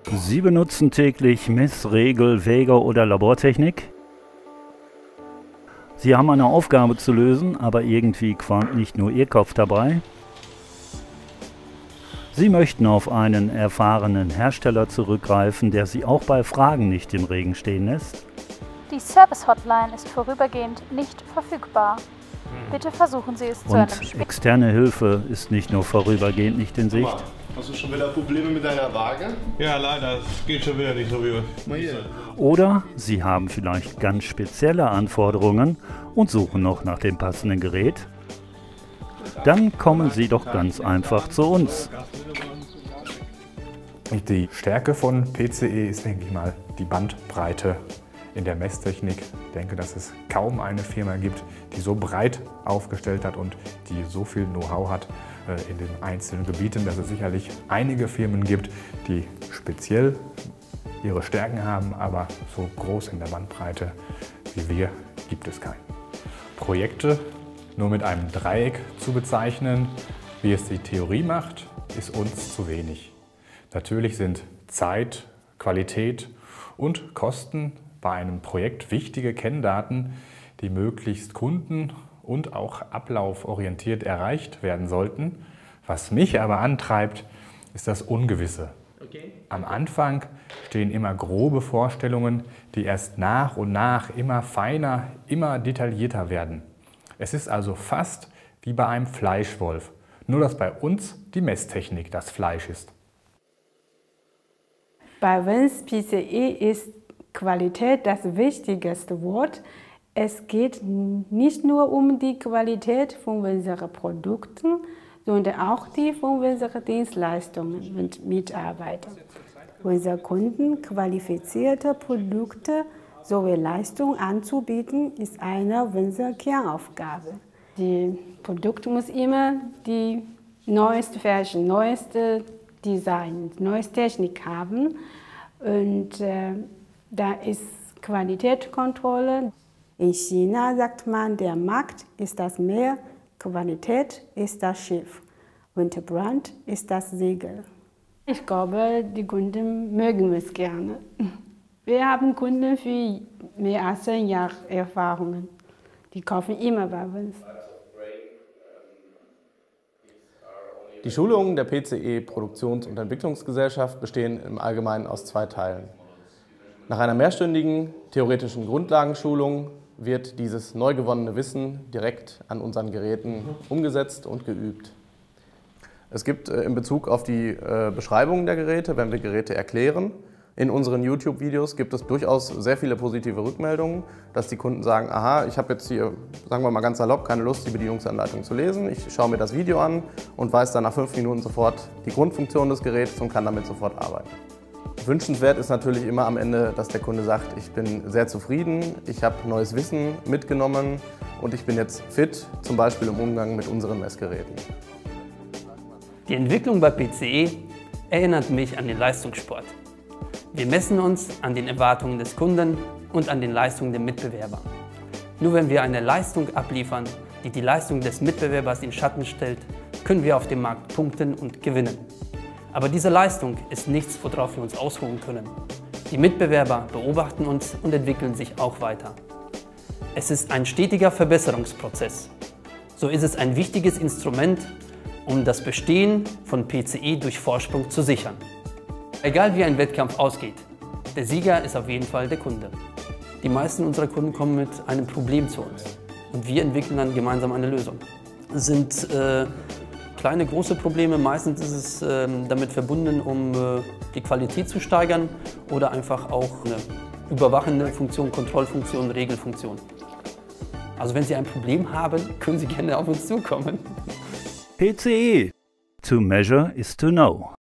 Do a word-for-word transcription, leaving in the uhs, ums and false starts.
Sie benutzen täglich Mess-, Regel-, Wäger- oder Labortechnik? Sie haben eine Aufgabe zu lösen, aber irgendwie qualmt nicht nur Ihr Kopf dabei? Sie möchten auf einen erfahrenen Hersteller zurückgreifen, der Sie auch bei Fragen nicht im Regen stehen lässt? Die Service-Hotline ist vorübergehend nicht verfügbar. Bitte versuchen Sie es zu einem Und späteren. externe Hilfe ist nicht nur vorübergehend nicht in Sicht. Hast du schon wieder Probleme mit deiner Waage? Ja, leider. Es geht schon wieder nicht so wie Mal hier. Oder Sie haben vielleicht ganz spezielle Anforderungen und suchen noch nach dem passenden Gerät? Dann kommen Sie doch ganz einfach zu uns. Die Stärke von P C E ist, denke ich mal, die Bandbreite in der Messtechnik. Ich denke, dass es kaum eine Firma gibt, die so breit aufgestellt hat und die so viel Know-how hat in den einzelnen Gebieten, dass es sicherlich einige Firmen gibt, die speziell ihre Stärken haben, aber so groß in der Bandbreite wie wir gibt es keinen. Projekte nur mit einem Dreieck zu bezeichnen, wie es die Theorie macht, ist uns zu wenig. Natürlich sind Zeit, Qualität und Kosten bei einem Projekt wichtige Kenndaten, die möglichst kunden- und auch ablauforientiert erreicht werden sollten. Was mich aber antreibt, ist das Ungewisse. Okay. Am Anfang stehen immer grobe Vorstellungen, die erst nach und nach immer feiner, immer detaillierter werden. Es ist also fast wie bei einem Fleischwolf, nur dass bei uns die Messtechnik das Fleisch ist. Bei uns P C E ist Qualität das wichtigste Wort. Es geht nicht nur um die Qualität von unseren Produkten, sondern auch die von unseren Dienstleistungen und Mitarbeitern. Unsere Kunden qualifizierte Produkte sowie Leistungen anzubieten, ist eine unserer Kernaufgaben. Die Produkt muss immer die neueste Fashion, neueste Design, neueste Technik haben. Und äh, da ist Qualitätskontrolle. In China sagt man, der Markt ist das Meer, Qualität ist das Schiff und Brand ist das Segel. Ich glaube, die Kunden mögen es gerne. Wir haben Kunden für mehr als zehn Jahre Erfahrungen. Die kaufen immer bei uns. Die Schulungen der P C E Produktions- und Entwicklungsgesellschaft bestehen im Allgemeinen aus zwei Teilen. Nach einer mehrstündigen theoretischen Grundlagenschulung wird dieses neu gewonnene Wissen direkt an unseren Geräten umgesetzt und geübt. Es gibt in Bezug auf die Beschreibungen der Geräte, wenn wir Geräte erklären, in unseren YouTube-Videos gibt es durchaus sehr viele positive Rückmeldungen, dass die Kunden sagen, aha, ich habe jetzt hier, sagen wir mal ganz salopp, keine Lust, die Bedienungsanleitung zu lesen. Ich schaue mir das Video an und weiß dann nach fünf Minuten sofort die Grundfunktion des Geräts und kann damit sofort arbeiten. Wünschenswert ist natürlich immer am Ende, dass der Kunde sagt, ich bin sehr zufrieden, ich habe neues Wissen mitgenommen und ich bin jetzt fit, zum Beispiel im Umgang mit unseren Messgeräten. Die Entwicklung bei P C E erinnert mich an den Leistungssport. Wir messen uns an den Erwartungen des Kunden und an den Leistungen der Mitbewerber. Nur wenn wir eine Leistung abliefern, die die Leistung des Mitbewerbers in Schatten stellt, können wir auf dem Markt punkten und gewinnen. Aber diese Leistung ist nichts, worauf wir uns ausruhen können. Die Mitbewerber beobachten uns und entwickeln sich auch weiter. Es ist ein stetiger Verbesserungsprozess. So ist es ein wichtiges Instrument, um das Bestehen von P C E durch Vorsprung zu sichern. Egal wie ein Wettkampf ausgeht, der Sieger ist auf jeden Fall der Kunde. Die meisten unserer Kunden kommen mit einem Problem zu uns und wir entwickeln dann gemeinsam eine Lösung. Es sind äh, kleine, große Probleme, meistens ist es äh, damit verbunden, um äh, die Qualität zu steigern oder einfach auch eine überwachende Funktion, Kontrollfunktion, Regelfunktion. Also wenn Sie ein Problem haben, können Sie gerne auf uns zukommen. P C E. To measure is to know.